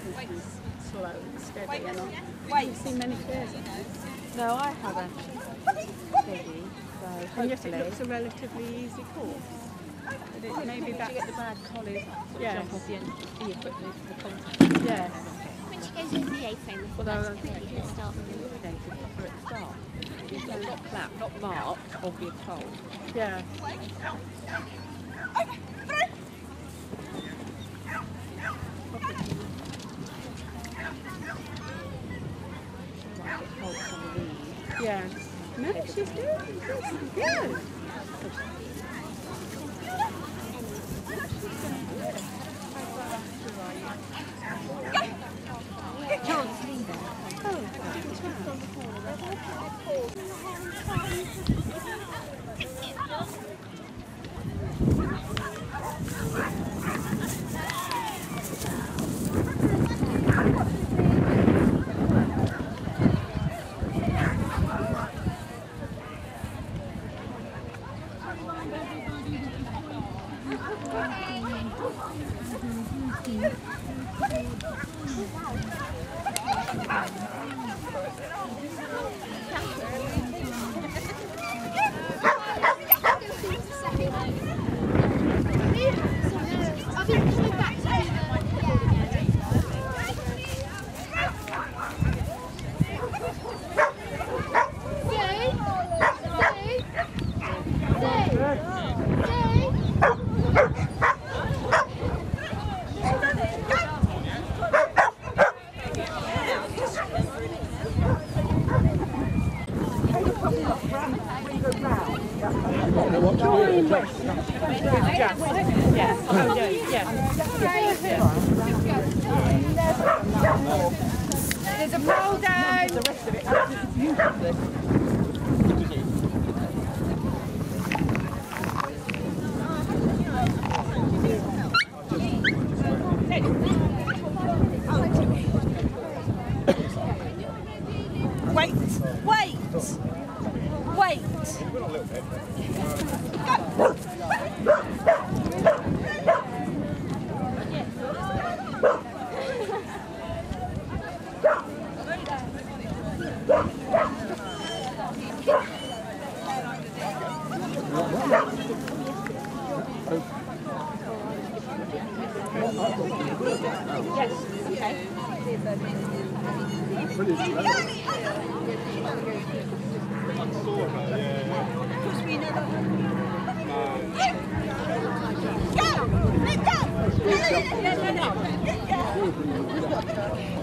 slow and steady. And I haven't seen many clears on it. No, I haven't. Steady. So And yet it looks a relatively easy course. But it maybe that's... You get the bad collies jump off the end quickly to the contact. Yeah. When she goes over the A-frame, Although I think You start with the proper at the start. So not flat, not marked, obvious hole. yeah. Yeah. No, she's doing good. Chance leader. There's a roll down. The rest of it absolutely useless. Wait! Go!